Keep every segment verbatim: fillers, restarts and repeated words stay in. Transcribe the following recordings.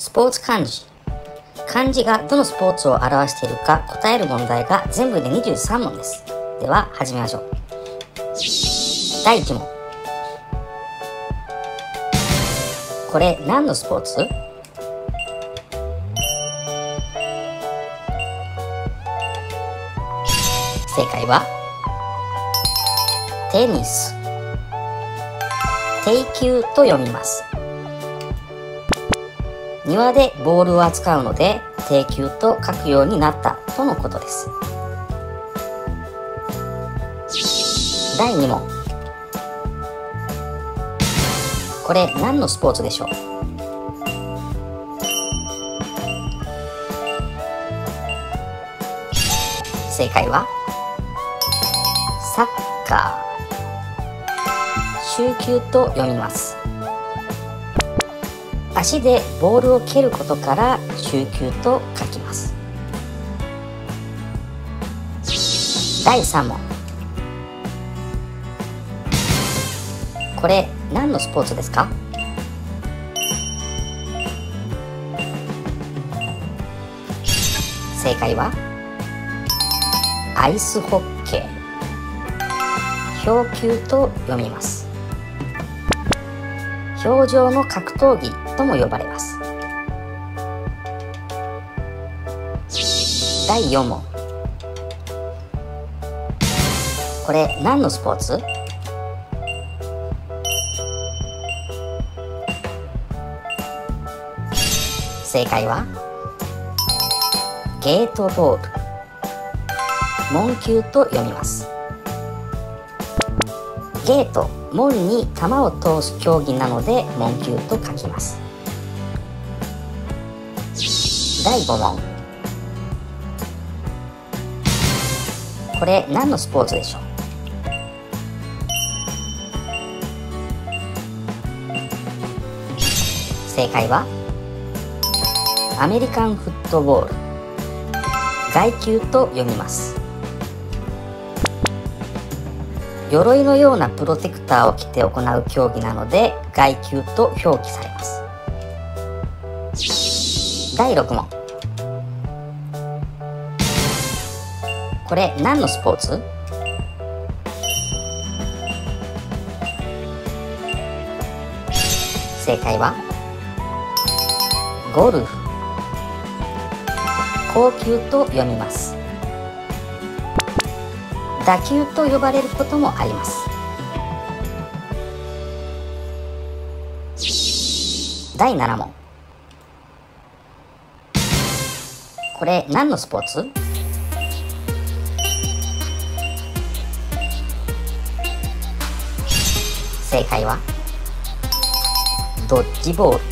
スポーツ漢字。漢字がどのスポーツを表しているか答える問題が全部でにじゅうさん問です。では始めましょう。だいいち問。これ何のスポーツ？正解はテニス。定球と読みます。庭でボールを扱うので定球と書くようになったとのことです。だいに問。これ何のスポーツでしょう？正解はサッカー。蹴球と読みます。足でボールを蹴ることから蹴球と書きます。だいさん問。これ何のスポーツですか？正解はアイスホッケー。氷球と読みます。氷上の格闘技とも呼ばれます。だいよん問。これ何のスポーツ？正解はゲートボール。門球と読みます。ゲート、門に球を通す競技なので門球と書きます。だいご問。これ何のスポーツでしょう？正解はアメリカンフットボール。外球と読みます。鎧のようなプロテクターを着て行う競技なので外球と表記されます。だいろく問。これ何のスポーツ？正解はゴルフ。硬球と読みます。打球と呼ばれることもあります。だいなな問。これ何のスポーツ？正解はドッジボール。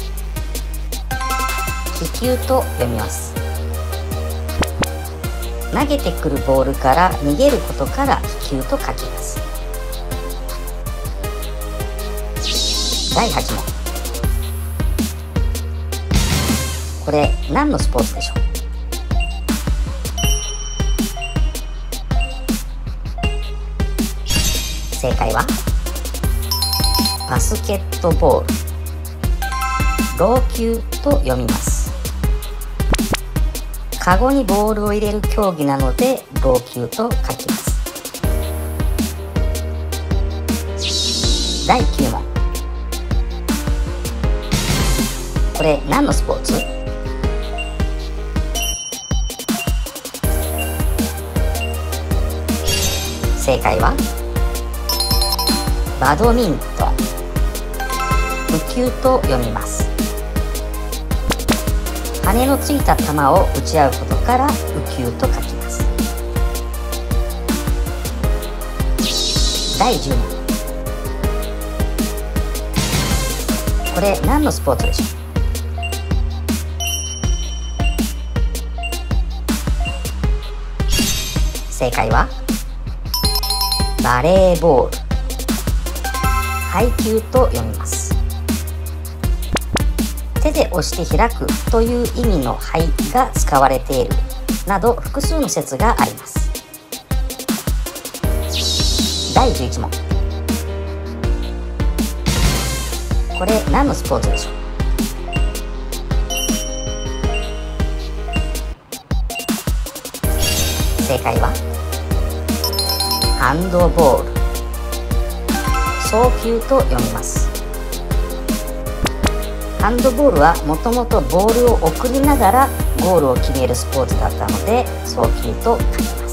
飛球と読みます。投げてくるボールから逃げることから飛球と書きます。だいはち問。これ何のスポーツでしょう？正解はバスケットボール。ロー球と読みます。カゴにボールを入れる競技なのでロー球と書きます。だいきゅう問。これ何のスポーツ？正解はバドミントン。羽球と読みます。羽のついた球を打ち合うことから羽球と書きます。だいじゅう問。これ何のスポーツでしょう？正解はバレーボール。配球と読みます。手で押して開くという意味の配が使われているなど複数の説があります。だいじゅういち問。これ何のスポーツでしょう？ 正解はハンドボール、送球と読みます。ハンドボールはもともとボールを送りながらゴールを決めるスポーツだったので送球と書きます。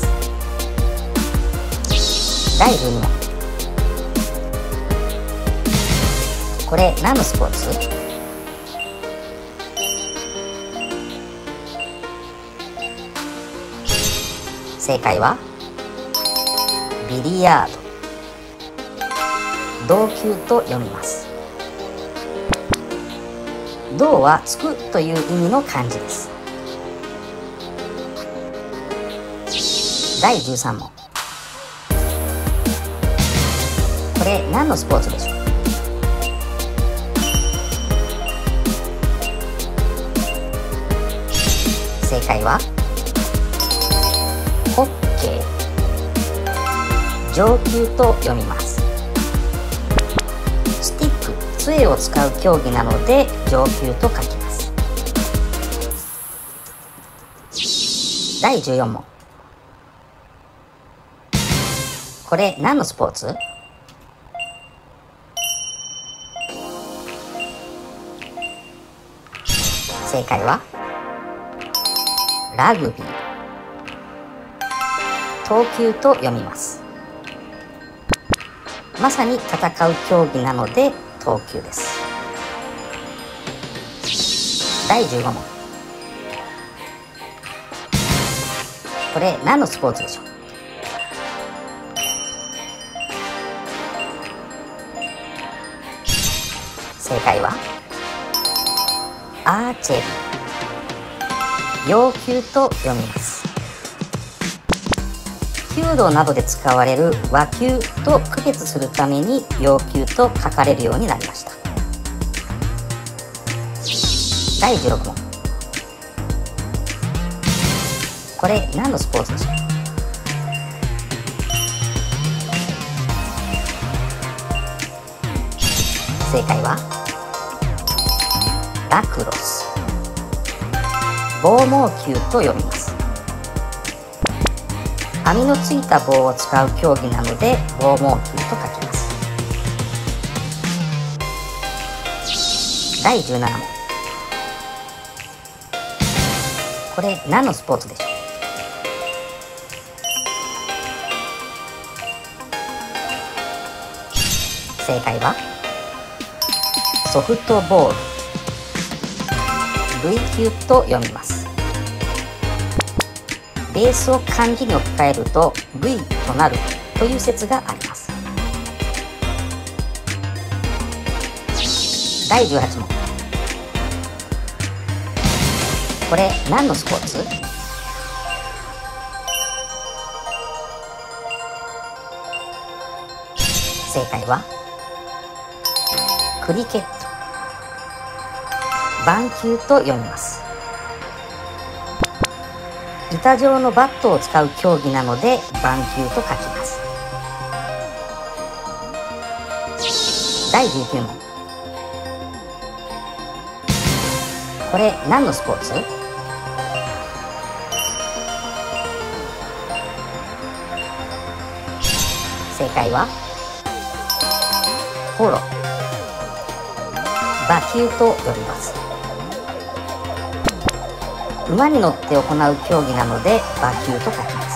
だいじゅうに問。これ何のスポーツ？正解はビリヤード、投球と読みます。胴はつくという意味の漢字です。だいじゅうさん問。これ何のスポーツでしょう？正解はホッケー、上球と読みます。スティック、杖を使う競技なので上球と書きます。だいじゅうよん問。これ何のスポーツ？正解はラグビー、投球と読みます。まさに戦う競技なので投球です。だいじゅうご問。これ何のスポーツでしょう？正解はアーチェリー、洋球と読みます。弓道などで使われる和球と区別するために洋球と書かれるようになりました。だいじゅうろく問。これ何のスポーツでしょう？正解はラクロス、棒毛球と読みます。網のついた棒を使う競技なので棒毛球と書きます。だいじゅうなな問。これ何のスポーツでしょう？正解はソフトボール、塁球と読みます。ベースを漢字に置き換えると塁となるという説があります。だいじゅうはち問。これ何のスポーツ？正解はクリケット、板球と読みます。板状のバットを使う競技なので板球と書きます。だいじゅうきゅう問。これ何のスポーツ？正解はポロ、馬球と呼びます。馬に乗って行う競技なので馬球と書きます。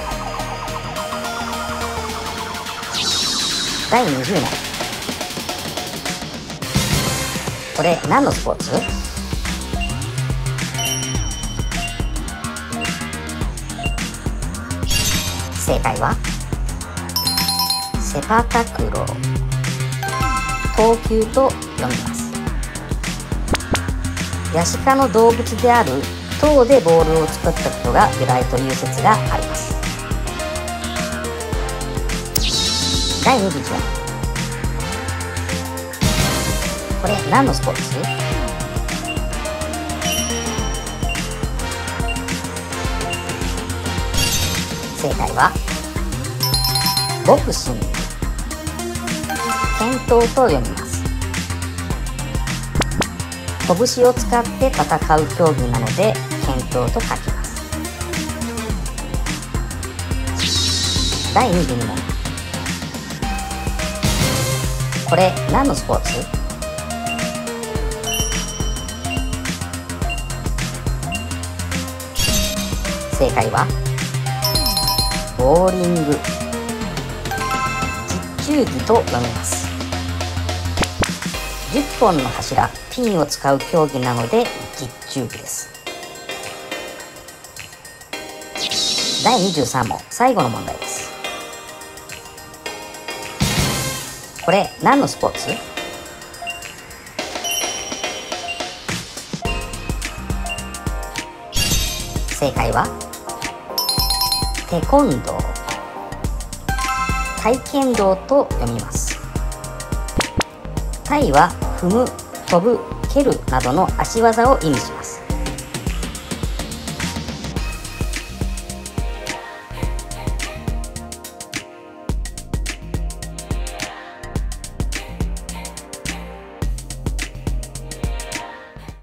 だいにじゅう問。これ何のスポーツ？正解はセパタクロー、投球と読みます。ヤシ科の動物である塔でボールを作ったことが由来という説があります。だいにじゅういち問。これ何のスポーツ？正解はボクシング、剣闘と読みます。拳を使って戦う競技なので剣闘と書きます。 だいにじゅうに問。これ何のスポーツ？正解はボーリング。実中儀と読みます。じゅっぽんの柱、ピンを使う競技なので実中儀です。だいにじゅうさん問、最後の問題です。これ何のスポーツ？正解はテコンドー。体剣道と読みます。タイは踏む、飛ぶ、蹴るなどの足技を意味します。